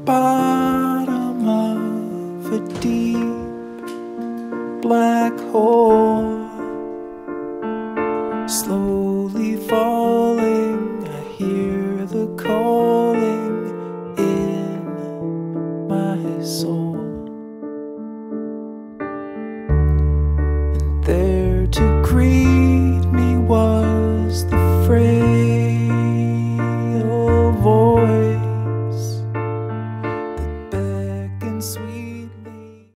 bottom of a deep black hole, slowly falling. I hear the calling in my soul, and there to greet